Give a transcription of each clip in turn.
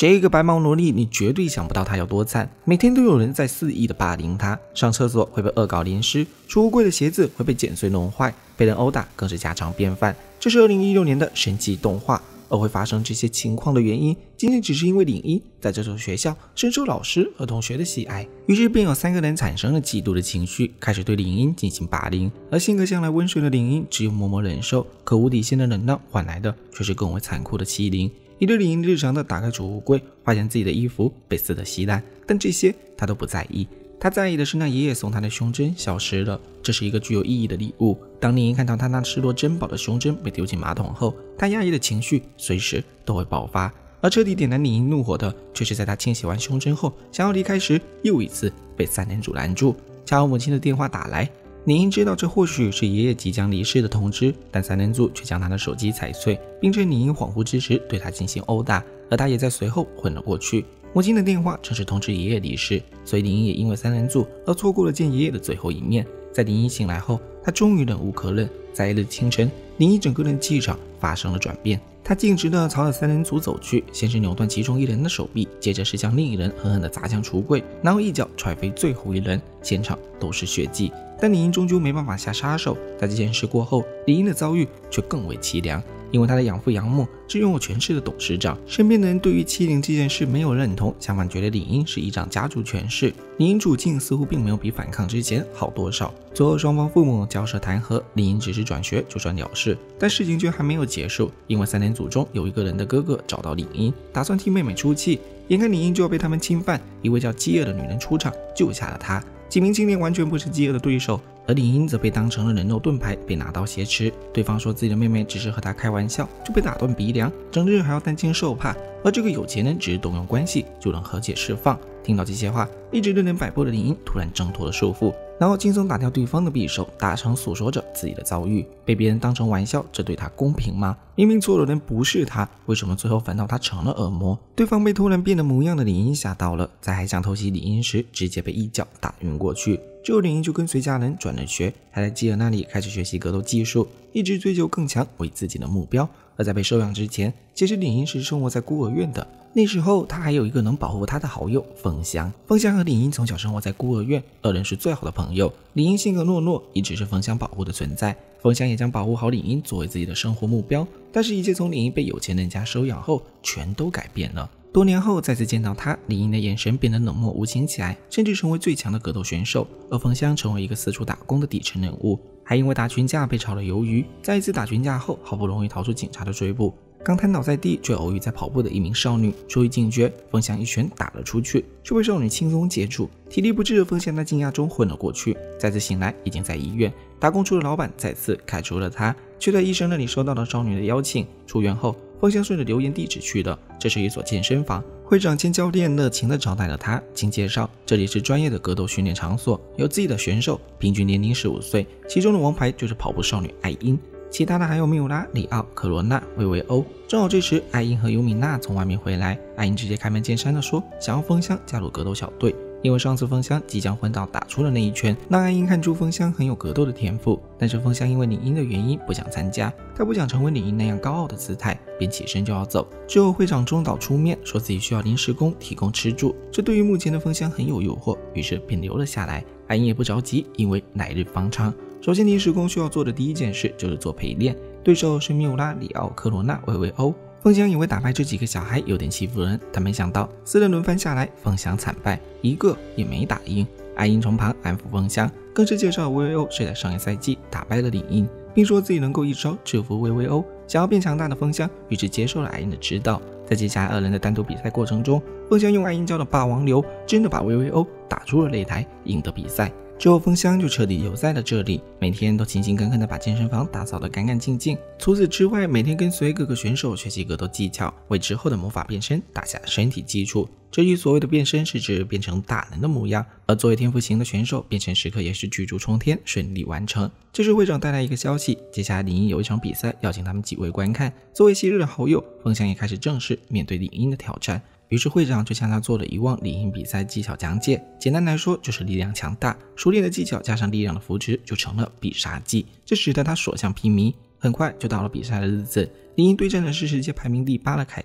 这个白毛萝莉，你绝对想不到她有多惨，每天都有人在肆意的霸凌她，上厕所会被恶搞淋湿，储物柜的鞋子会被剪碎弄坏，被人殴打更是家常便饭。这是2016年的神奇动画，而会发生这些情况的原因，仅仅只是因为领英在这所学校深受老师和同学的喜爱，于是便有3个人产生了嫉妒的情绪，开始对领英进行霸凌。而性格向来温顺的领英只有默默忍受，可无底线的忍让换来的却是更为残酷的欺凌。一对领英日常的打开储物柜，发现自己的衣服被撕得稀烂，但这些他都不在意。他在意的是那爷爷送他的胸针消失了，这是一个具有意义的礼物。当领英看到他那视若珍宝的胸针被丢进马桶后，他压抑的情绪随时都会爆发。而彻底点燃领英怒火的，却是在他清洗完胸针后想要离开时，又一次被3人组拦住。恰好母亲的电话打来，领英知道这或许是爷爷即将离世的通知，但3人组却将他的手机踩碎，并趁领英恍惚之时对他进行殴打，而他也在随后昏了过去。母亲的电话正是通知爷爷离世，所以领英也因为3人组而错过了见爷爷的最后一面。在领英醒来后，他终于忍无可忍，在一日清晨，领英整个人气场发生了转变。他径直地朝着3人组走去，先是扭断其中一人的手臂，接着是将另一人狠狠地砸向橱柜，然后一脚踹飞最后一人，现场都是血迹。但领英终究没办法下杀手。在这件事过后，领英的遭遇却更为凄凉，因为他的养父养母是拥有权势的董事长，身边的人对于欺凌这件事没有认同，相反觉得领英是依仗家族权势。领英处境似乎并没有比反抗之前好多少，最后双方父母交涉谈和，领英只是转学就算了事。但事情却还没有结束，因为3人组中有一个人的哥哥找到领英，打算替妹妹出气，眼看领英就要被他们侵犯，一位叫饥饿的女人出场救下了她。几名青年完全不是饥饿的对手，而领英则被当成了人肉盾牌，被拿刀挟持。对方说自己的妹妹只是和他开玩笑，就被打断鼻梁，整日还要担惊受怕。而这个有钱人只是动用关系就能和解释放。听到这些话，一直任人摆布的领英突然挣脱了束缚，然后轻松打掉对方的匕首，大声诉说着自己的遭遇。被别人当成玩笑，这对他公平吗？明明错的人不是他，为什么最后反倒他成了恶魔？对方被突然变得模样的领英吓到了，在还想偷袭领英时，直接被一脚打晕过去。之后领英就跟随家人转了学，还在基尔那里开始学习格斗技术，一直追求更强为自己的目标。而在被收养之前，其实领英是生活在孤儿院的。那时候他还有一个能保护他的好友风香。风香和领英从小生活在孤儿院，2人是最好的朋友。领英性格懦弱，一直是风香保护的存在，风香也将保护好领英作为自己的生活目标。但是一切从领英被有钱人家收养后全都改变了。多年后再次见到他，领英的眼神变得冷漠无情起来，甚至成为最强的格斗选手，而风香成为一个四处打工的底层人物，还因为打群架被炒了鱿鱼。在一次打群架后，好不容易逃出警察的追捕，刚瘫倒在地，却偶遇在跑步的一名少女。出于警觉，风香一拳打了出去，却被少女轻松接住。体力不支的风香在惊讶中昏了过去，再次醒来已经在医院。打工处的老板再次开除了他，却在医生那里收到了少女的邀请。出院后，风香顺着留言地址去的，这是一所健身房。会长兼教练热情地招待了他，经介绍，这里是专业的格斗训练场所，有自己的选手，平均年龄15岁，其中的王牌就是跑步少女艾因，其他的还有缪拉、里奥、科罗娜、薇薇欧。正好这时艾因和尤米娜从外面回来，艾因直接开门见山地说想要风香加入格斗小队，因为上次风香即将昏倒打出了那一拳，让艾因看出风香很有格斗的天赋。但是风香因为领英的原因不想参加，他不想成为领英那样高傲的姿态，便起身就要走。之后会长中岛出面说自己需要临时工提供吃住，这对于目前的风香很有诱惑，于是便留了下来。艾因也不着急，因为来日方长。首先临时工需要做的第一件事就是做陪练，对手是缪拉、里奥、科罗娜、薇薇欧。风香以为打败这几个小孩有点欺负人，但没想到4人轮番下来，风香惨败，一个也没打赢。艾因从旁安抚风香，更是介绍薇薇欧是在上一赛季打败了领英，并说自己能够一招制服薇薇欧。想要变强大的风香于是接受了艾因的指导。在接下来2人的单独比赛过程中，风香用艾因教的霸王流真的把薇薇欧打出了擂台，赢得比赛。之后风香就彻底留在了这里，每天都勤勤恳恳地把健身房打扫得干干净净。除此之外，每天跟随各个选手学习格斗技巧，为之后的魔法变身打下身体基础。这里所谓的变身是指变成大人的模样，而作为天赋型的选手，变身时刻也是举足冲天，顺利完成。这时会长带来一个消息，接下来领英有一场比赛，邀请他们几位观看。作为昔日的好友，风香也开始正式面对领英的挑战。于是会长就向他做了一望领英比赛技巧讲解，简单来说就是力量强大，熟练的技巧加上力量的扶持就成了必杀技，这使得他所向披靡。很快就到了比赛的日子，领英对战的是世界排名第8的凯莉。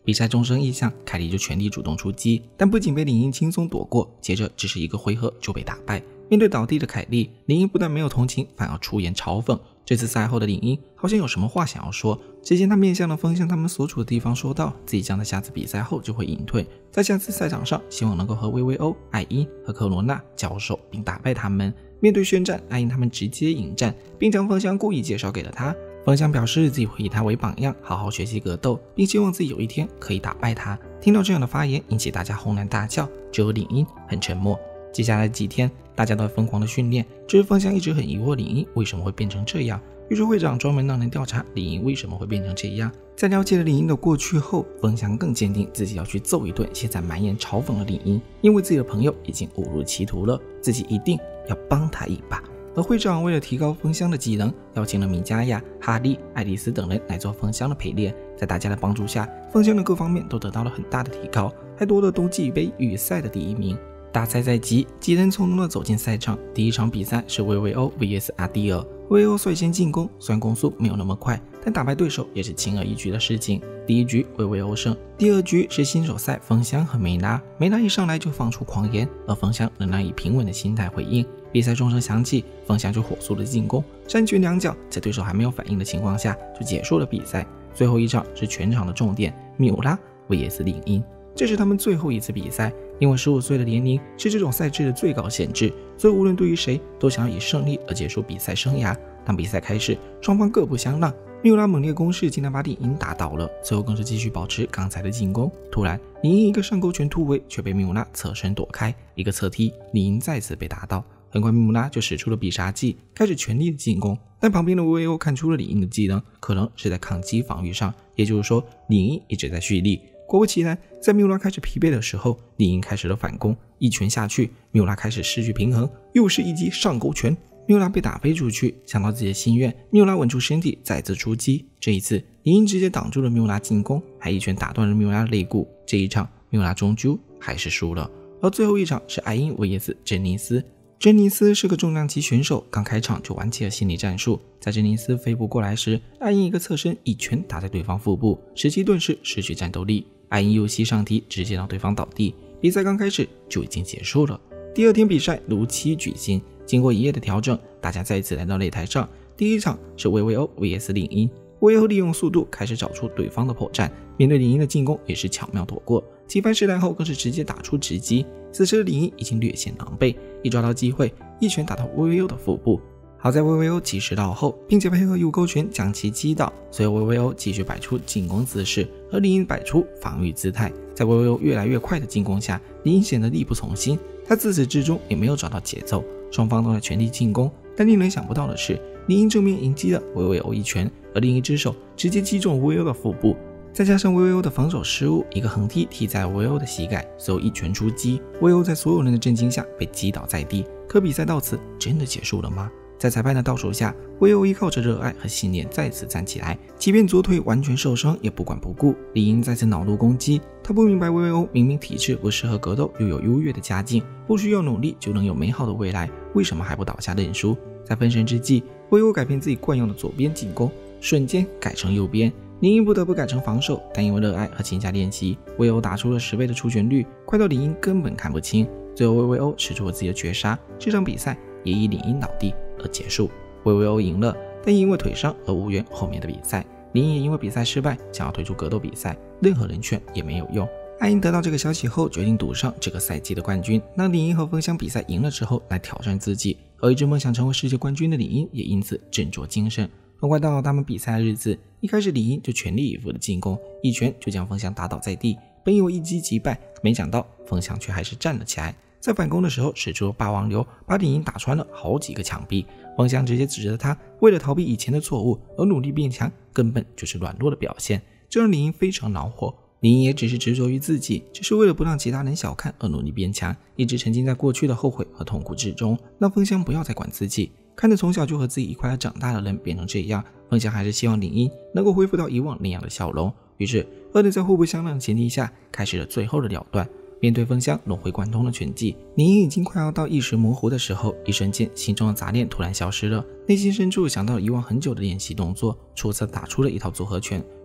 比赛终生意象，凯莉就全力主动出击，但不仅被李英轻松躲过，接着只是一个回合就被打败。面对倒地的凯莉，李英不但没有同情，反而出言嘲讽。这次赛后的李英好像有什么话想要说，只见他面向了风向他们所处的地方，说道自己将在下次比赛后就会隐退，在下次赛场上希望能够和薇薇欧、艾因和科罗娜交手并打败他们。面对宣战，艾因他们直接引战，并将风香故意介绍给了他。风香表示自己会以他为榜样，好好学习格斗，并希望自己有一天可以打败他。听到这样的发言，引起大家轰然大叫，只有李英很沉默。接下来几天，大家都在疯狂的训练，只是风香一直很疑惑李英为什么会变成这样。于是会长专门让人调查李英为什么会变成这样。在了解了李英的过去后，风香更坚定自己要去揍一顿现在满眼嘲讽的李英，因为自己的朋友已经误入歧途了，自己一定要帮他一把。而会长为了提高风香的技能，邀请了米迦亚、哈利、爱丽丝等人来做风香的陪练。在大家的帮助下，风香的各方面都得到了很大的提高，还夺得冬季杯预赛的第1名。大赛在即，几人从容地走进赛场。第一场比赛是薇薇欧 vs 阿蒂尔。薇薇欧率先进攻，虽然攻速没有那么快，但打败对手也是轻而易举的事情。第一局薇薇欧胜。第二局是新手赛，风香和梅拉。梅拉一上来就放出狂言，而风香仍然以平稳的心态回应。比赛钟声响起，风香就火速的进攻，三拳两脚，在对手还没有反应的情况下就结束了比赛。最后一场是全场的重点，缪拉 vs 李英。这是他们最后一次比赛，因为15岁的年龄是这种赛制的最高限制，所以无论对于谁都想要以胜利而结束比赛生涯。当比赛开始，双方各不相让，缪拉猛烈攻势竟然把李英打倒了，最后更是继续保持刚才的进攻。突然，李英一个上勾拳突围，却被缪拉侧身躲开，一个侧踢，李英再次被打倒。很快，缪拉就使出了必杀技，开始全力的进攻。但旁边的薇薇欧看出了李英的技能可能是在抗击防御上，也就是说，李英一直在蓄力。果不其然，在缪拉开始疲惫的时候，李英开始了反攻，一拳下去，缪拉开始失去平衡，又是一记上勾拳，缪拉被打飞出去。想到自己的心愿，缪拉稳住身体，再次出击。这一次，李英直接挡住了缪拉进攻，还一拳打断了缪拉的肋骨。这一场，缪拉终究还是输了。而最后一场是艾因 vs 珍妮斯。珍妮斯是个重量级选手，刚开场就玩起了心理战术。在珍妮斯飞步过来时，艾因一个侧身，一拳打在对方腹部，使其顿时失去战斗力。艾因右膝上踢，直接让对方倒地。比赛刚开始就已经结束了。第二天比赛如期举行，经过一夜的调整，大家再次来到擂台上。第一场是薇薇欧 vs 李英。薇薇欧利用速度开始找出对方的破绽，面对李英的进攻也是巧妙躲过，几番试探后更是直接打出直击。此时的李英已经略显狼狈，一抓到机会，一拳打到薇薇欧的腹部。好在薇薇欧及时到后，并且配合右勾拳将其击倒，随后薇薇欧继续摆出进攻姿势，而李英摆出防御姿态。在薇薇欧越来越快的进攻下，李英显得力不从心，他自始至终也没有找到节奏，双方都在全力进攻。但令人想不到的是，李英正面迎击了薇薇欧一拳，而另一只手直接击中薇薇欧的腹部，再加上薇薇欧的防守失误，一个横踢踢在了薇薇欧的膝盖，随后一拳出击，薇薇欧在所有人的震惊下被击倒在地。可比赛到此真的结束了吗？在裁判的倒数下，薇薇欧依靠着热爱和信念再次站起来，即便左腿完全受伤也不管不顾。李英再次恼怒攻击，他不明白薇薇欧明明体质不适合格斗，又有优越的家境，不需要努力就能有美好的未来，为什么还不倒下认输？在分神之际，薇薇欧改变自己惯用的左边进攻，瞬间改成右边。李英不得不改成防守，但因为热爱和勤加练习，薇薇欧打出了10倍的出拳率，快到李英根本看不清。最后薇薇欧使出了自己的绝杀，这场比赛也以李英倒地而结束。薇薇欧赢了，但因为腿伤而无缘后面的比赛。李英也因为比赛失败，想要退出格斗比赛，任何人劝也没有用。艾因得到这个消息后，决定赌上这个赛季的冠军，让李英和风香比赛赢了之后来挑战自己。而一直梦想成为世界冠军的李英也因此振作精神。很快到了他们比赛的日子，一开始李英就全力以赴的进攻，一拳就将风香打倒在地，本以为一击即败，没想到风香却还是站了起来。在反攻的时候使出了霸王流，把李英打穿了好几个墙壁。风香直接指责他为了逃避以前的错误而努力变强，根本就是软弱的表现，这让李英非常恼火。李英也只是执着于自己，只是为了不让其他人小看而努力变强，一直沉浸在过去的后悔和痛苦之中，让风香不要再管自己。看着从小就和自己一块长大的人变成这样，风香还是希望李英能够恢复到以往那样的笑容。于是二人在互不相让的前提下开始了最后的了断。面对风香融会贯通的拳击，李英已经快要到意识模糊的时候，一瞬间心中的杂念突然消失了，内心深处想到了以往很久的练习动作，出色打出了一套组合拳。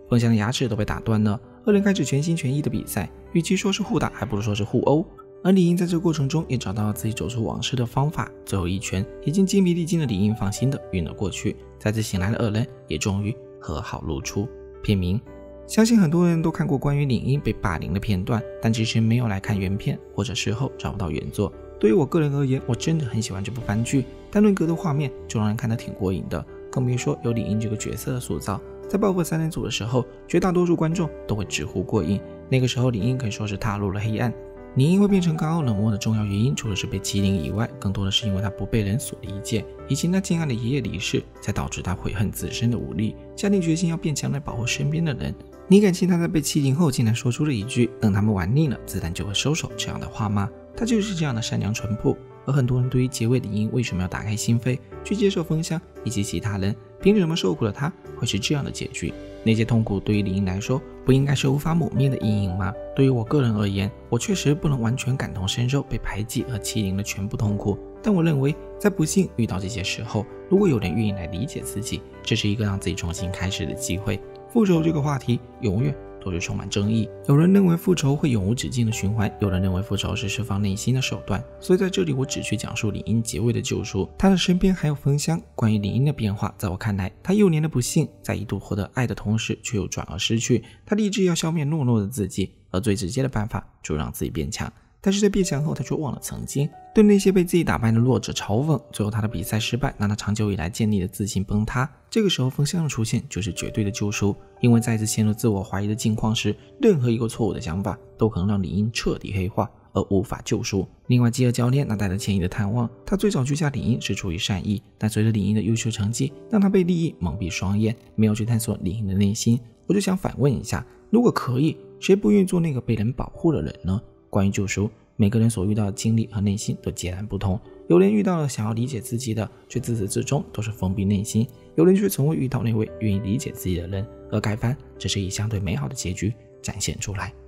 风香的牙齿都被打断了。二人开始全心全意的比赛，与其说是互打，还不如说是互殴。而李英在这个过程中也找到了自己走出往事的方法，最后一拳已经精疲力尽的李英放心的晕了过去。再次醒来的二人也终于和好如初。片名：相信很多人都看过关于李英被霸凌的片段，但只是没有来看原片，或者事后找不到原作。对于我个人而言，我真的很喜欢这部番剧，单论格的画面就让人看得挺过瘾的，更别说有李英这个角色的塑造。在爆破三人组的时候，绝大多数观众都会直呼过瘾。那个时候李英可以说是踏入了黑暗。李英会变成高傲冷漠的重要原因，除了是被欺凌以外，更多的是因为他不被人所理解，以及那敬爱的爷爷离世，才导致他悔恨自身的无力，下定决心要变强来保护身边的人。你敢信他在被欺凌后竟然说出了一句“等他们玩腻了，自然就会收手”这样的话吗？他就是这样的善良淳朴。而很多人对于结尾李英为什么要打开心扉去接受风香以及其他人，凭什么受苦的他会是这样的结局？那些痛苦对于李英来说不应该是无法抹灭的阴影吗？对于我个人而言，我确实不能完全感同身受被排挤和欺凌的全部痛苦，但我认为在不幸遇到这些时候，如果有人愿意来理解自己，这是一个让自己重新开始的机会。复仇这个话题永远都是充满争议，有人认为复仇会永无止境的循环，有人认为复仇是释放内心的手段。所以在这里我只去讲述李英结尾的救赎，他的身边还有风香。关于李英的变化，在我看来，他幼年的不幸在一度获得爱的同时却又转而失去，他立志要消灭懦弱的自己，而最直接的办法就是让自己变强。但是在变强后，他却忘了曾经对那些被自己打败的弱者嘲讽，最后他的比赛失败让他长久以来建立的自信崩塌。这个时候风香的出现就是绝对的救赎，因为再次陷入自我怀疑的境况时，任何一个错误的想法都可能让李英彻底黑化而无法救赎。另外基尔教练那带着歉意的探望，他最早拒下李英是出于善意，但随着李英的优秀成绩让他被利益蒙蔽双眼，没有去探索李英的内心。我就想反问一下，如果可以，谁不愿意做那个被人保护的人呢？关于救赎，每个人所遇到的经历和内心都截然不同，有人遇到了想要理解自己的，却自始至终都是封闭内心，有人却从未遇到那位愿意理解自己的人，而该番只是以相对美好的结局展现出来。